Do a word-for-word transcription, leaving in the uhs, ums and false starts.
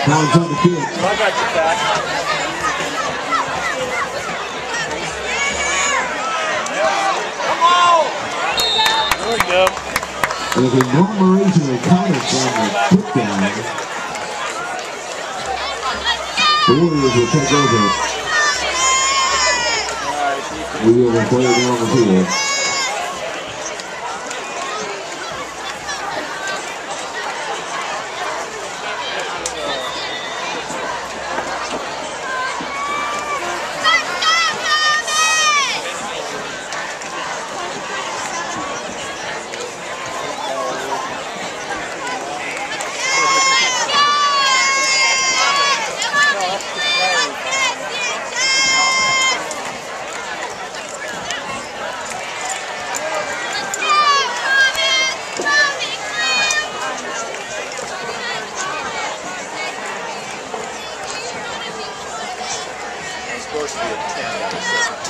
Collins on the field. I got your back. Come on! There we go. There's a murmuration of Comets on the put down. The Warriors will take over. We will play down the field. Supposed to be a ten.